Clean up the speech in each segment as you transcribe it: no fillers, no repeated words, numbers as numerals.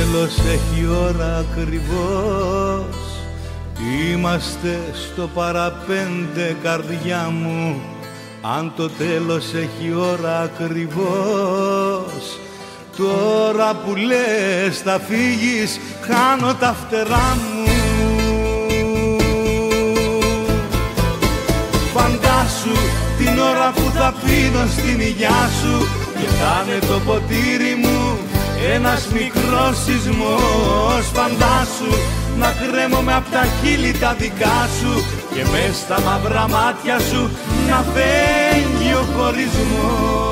τέλος έχει ώρα ακριβώς. Είμαστε στο παραπέντε καρδιά μου. Αν το τέλος έχει ώρα ακριβώς, τώρα που λες θα φύγεις, χάνω τα φτερά μου. Φαντάσου την ώρα που θα πίνω στην υγειά σου και θα είναι το ποτήρι μου ένας μικρός σεισμός. Φαντάσου να κρέμομαι απ' τα χείλη τα δικά σου και μες στα μαύρα μάτια σου να φέγγει ο χωρισμός.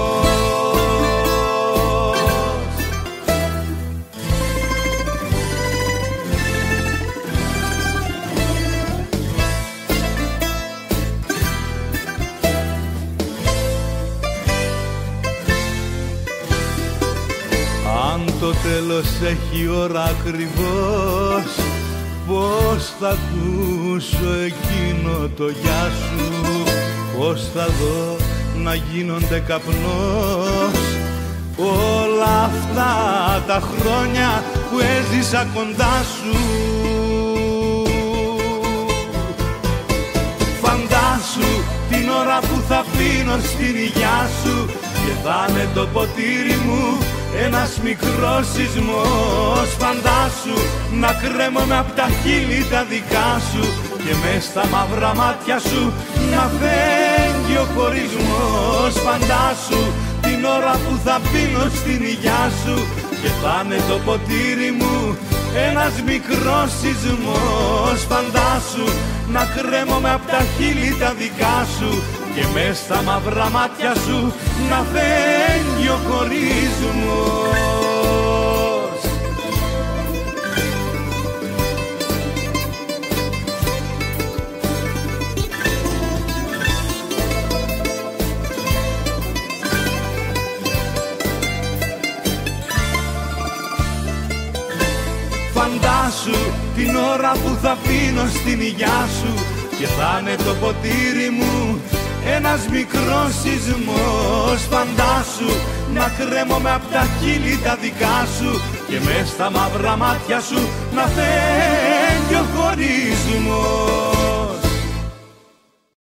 Αν το τέλος έχει ώρα ακριβώς, πώς θα ακούσω εκείνο το γεια σου, πώς θα δω να γίνονται καπνός όλα αυτά τα χρόνια που έζησα κοντά σου. Φαντάσου την ώρα που θα πίνω στην υγειά σου και θα είναι το ποτήρι μου ένας μικρός σεισμός. Φαντάσου να κρέμομαι απ' τα χείλη τα δικά σου και μες στα μαύρα μάτια σου να φέγγει ο χωρισμός. Φαντάσου την ώρα που θα πίνω στην υγειά σου και θα είναι το ποτήρι μου ένας μικρός σεισμός. Φαντάσου να κρέμομαι απ' τα χείλη τα δικά σου και μες στα μαύρα μάτια σου να φέγγει ο χωρισμός. Φαντάσου την ώρα που θα πίνω στην υγειά σου και θα είναι το ποτήρι μου ένας μικρός σεισμός. Φαντάσου να κρέμομαι απ' τα χείλη τα δικά σου και μες στα μαύρα μάτια σου να φέγγει ο χωρισμός.